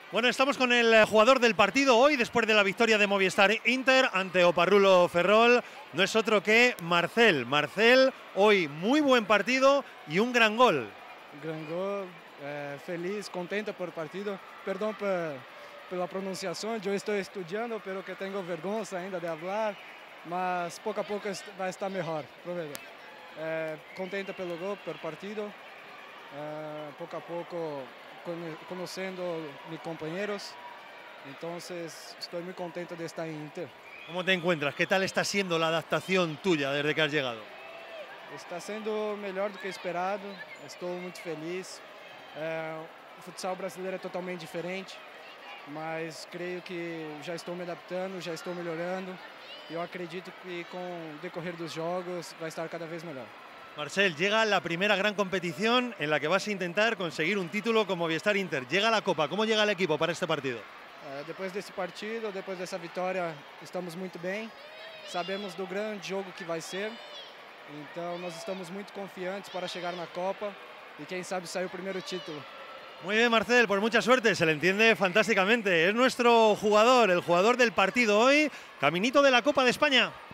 Bueno, estamos con el jugador del partido hoy, después de la victoria de Movistar Inter ante Oparrulo Ferrol. No es otro que Marcel. Marcel, hoy muy buen partido y un gran gol. Gran gol, feliz, contento por el partido. Perdón por la pronunciación, yo estoy estudiando, pero que tengo vergüenza ainda de hablar, mas poco a poco va a estar mejor. Contento pelo gol, por el partido, poco a poco conociendo mis compañeros, entonces estoy muy contento de estar en Inter. ¿Cómo te encuentras? ¿Qué tal está siendo la adaptación tuya desde que has llegado? Está sendo melhor do que esperado, estou muito feliz. O futsal brasileiro é totalmente diferente, mas creio que já estou me adaptando, já estou melhorando. E eu acredito que com o decorrer dos jogos vai estar cada vez melhor. Marcel, llega la primera gran competición en la que vas a intentar conseguir un título con Movistar Inter. Llega la Copa. ¿Cómo llega el equipo para este partido? Depois desse partido, depois dessa vitória, estamos muito bem. Sabemos do grande jogo que vai ser. Então, nós estamos muito confiantes para chegar na Copa e quem sabe sair o primeiro título. Muy bien, Marcel, pues mucha suerte, se le entiende fantásticamente. Es nuestro jugador, el jugador del partido hoy, caminito de la Copa de España.